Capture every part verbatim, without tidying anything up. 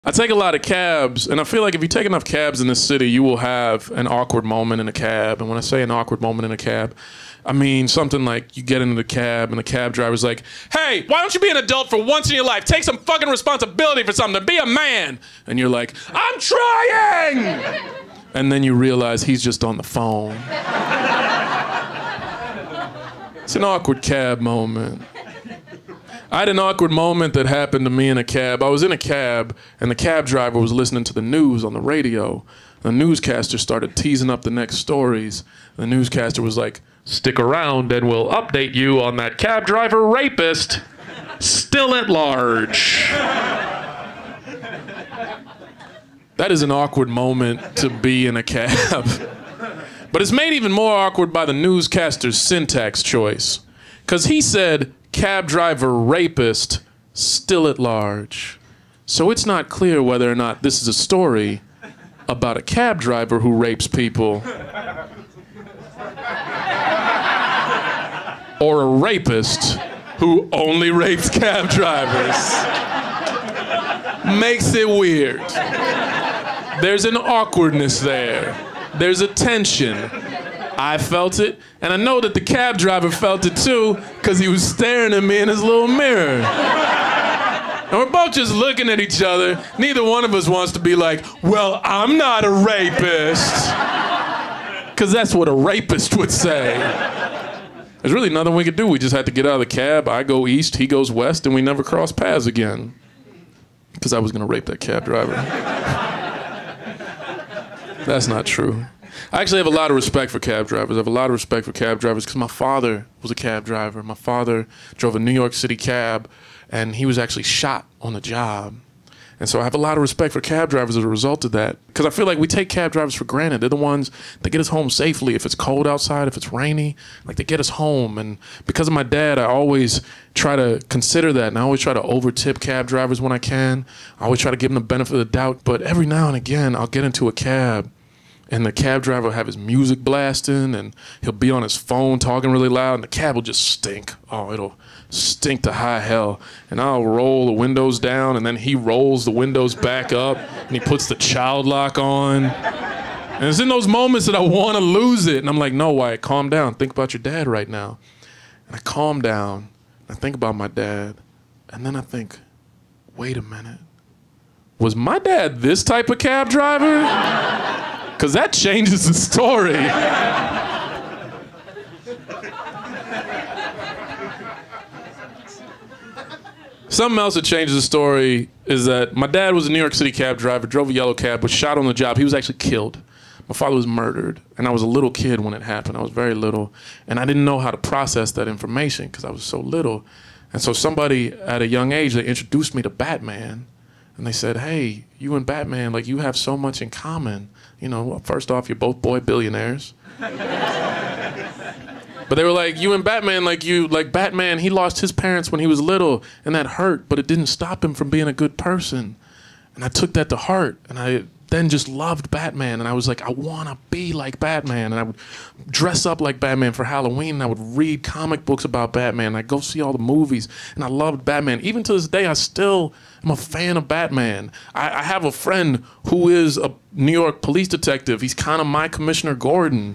I take a lot of cabs, and I feel like if you take enough cabs in this city, you will have an awkward moment in a cab. And when I say an awkward moment in a cab, I mean something like you get into the cab and the cab driver's like, hey, why don't you be an adult for once in your life? Take some fucking responsibility for something. Be a man. And you're like, I'm trying. And then you realize he's just on the phone. It's an awkward cab moment. I had an awkward moment that happened to me in a cab. I was in a cab, and the cab driver was listening to the news on the radio. The newscaster started teasing up the next stories. The newscaster was like, stick around and we'll update you on that cab driver rapist still at large. That is an awkward moment to be in a cab. But it's made even more awkward by the newscaster's syntax choice. Because he said, cab driver rapist still at large. So it's not clear whether or not this is a story about a cab driver who rapes people or a rapist who only rapes cab drivers. Makes it weird. There's an awkwardness there. There's a tension. I felt it, and I know that the cab driver felt it too, because he was staring at me in his little mirror. And we're both just looking at each other. Neither one of us wants to be like, well, I'm not a rapist. Because that's what a rapist would say. There's really nothing we could do. We just had to get out of the cab. I go east, he goes west, and we never cross paths again. Because I was going to rape that cab driver. That's not true. I actually have a lot of respect for cab drivers. I have a lot of respect for cab drivers because my father was a cab driver. My father drove a New York City cab, and he was actually shot on the job. And so I have a lot of respect for cab drivers as a result of that. Because I feel like we take cab drivers for granted. They're the ones that get us home safely. If it's cold outside, if it's rainy, like they get us home. And because of my dad, I always try to consider that. And I always try to over-tip cab drivers when I can. I always try to give them the benefit of the doubt. But every now and again, I'll get into a cab, and the cab driver will have his music blasting, and he'll be on his phone talking really loud, and the cab will just stink. Oh, it'll stink to high hell. And I'll roll the windows down, and then he rolls the windows back up, and he puts the child lock on. And it's in those moments that I want to lose it. And I'm like, no, Wyatt, calm down. Think about your dad right now. And I calm down. I think about my dad. And then I think, wait a minute. Was my dad this type of cab driver? Because that changes the story. Something else that changes the story is that my dad was a New York City cab driver, drove a yellow cab, was shot on the job. He was actually killed. My father was murdered, and I was a little kid when it happened. I was very little, and I didn't know how to process that information because I was so little. And so somebody at a young age, they introduced me to Batman, and they said, hey, you and Batman, like, you have so much in common. You know, well, first off, you're both boy billionaires. But they were like, you and Batman, like you, like Batman, he lost his parents when he was little, and that hurt, but it didn't stop him from being a good person. And I took that to heart, and I then just loved Batman, and I was like, I want to be like Batman, and I would dress up like Batman for Halloween, and I would read comic books about Batman, and I'd go see all the movies, and I loved Batman. Even to this day, I still am a fan of Batman. I, I have a friend who is a New York police detective. He's kind of my Commissioner Gordon.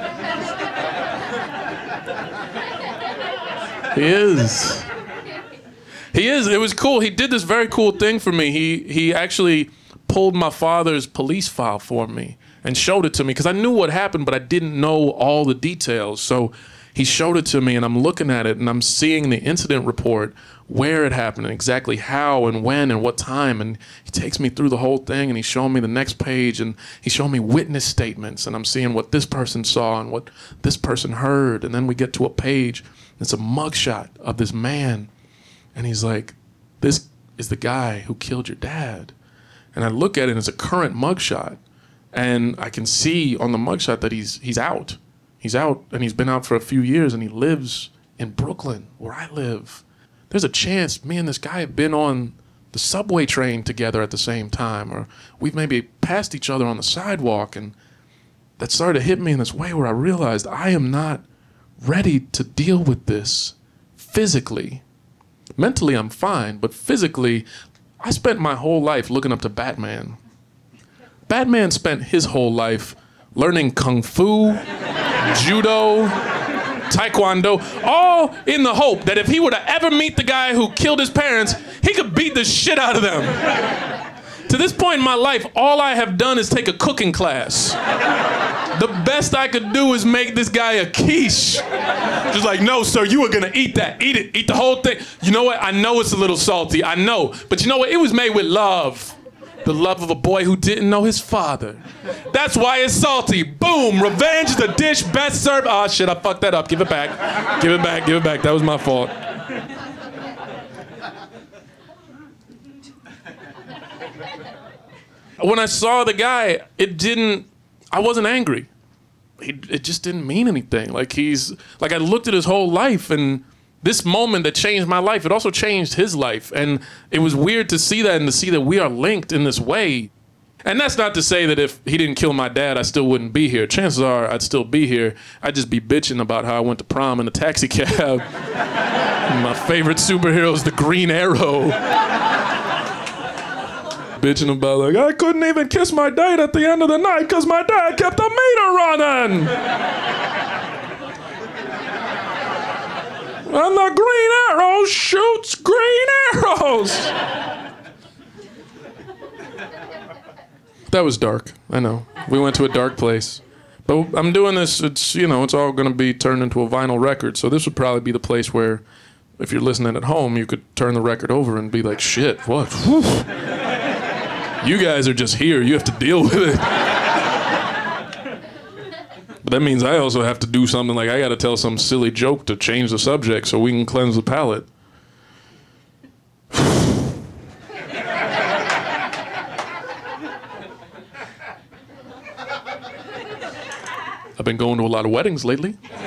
He is. He is. It was cool. He did this very cool thing for me. He he actually pulled my father's police file for me and showed it to me because I knew what happened, but I didn't know all the details. So he showed it to me, and I'm looking at it, and I'm seeing the incident report, where it happened, and exactly how and when and what time. And he takes me through the whole thing, and he's showing me the next page, and he's showing me witness statements, and I'm seeing what this person saw and what this person heard. And then we get to a page. It's a mugshot of this man. And he's like, this is the guy who killed your dad. And I look at it, and it's a current mugshot. And I can see on the mugshot that he's, he's out. He's out, and he's been out for a few years, and he lives in Brooklyn, where I live. There's a chance me and this guy have been on the subway train together at the same time, or we've maybe passed each other on the sidewalk. And that started to hit me in this way where I realized I am not ready to deal with this physically. Mentally, I'm fine, but physically, I spent my whole life looking up to Batman. Batman spent his whole life learning kung fu, judo, taekwondo, all in the hope that if he were to ever meet the guy who killed his parents, he could beat the shit out of them. To this point in my life, all I have done is take a cooking class. The best I could do is make this guy a quiche. Just like, no, sir, you are gonna eat that. Eat it, eat the whole thing. You know what? I know it's a little salty, I know. But you know what? It was made with love. The love of a boy who didn't know his father. That's why it's salty. Boom, revenge is the dish best served. Oh shit, I fucked that up. Give it back. Give it back, give it back. That was my fault. When I saw the guy, it didn't, I wasn't angry. He, it just didn't mean anything. Like he's, like I looked at his whole life, and this moment that changed my life, it also changed his life. And it was weird to see that and to see that we are linked in this way. And that's not to say that if he didn't kill my dad, I still wouldn't be here. Chances are I'd still be here. I'd just be bitching about how I went to prom in a taxi cab. My favorite superhero is the Green Arrow. Bitching about like, I couldn't even kiss my date at the end of the night because my dad kept the meter running. And the Green Arrow shoots green arrows. That was dark, I know. We went to a dark place. But I'm doing this, it's, you know, it's all gonna be turned into a vinyl record, so this would probably be the place where, if you're listening at home, you could turn the record over and be like, shit, what? Whew. You guys are just here, you have to deal with it. But that means I also have to do something like I gotta tell some silly joke to change the subject so we can cleanse the palate. I've been going to a lot of weddings lately.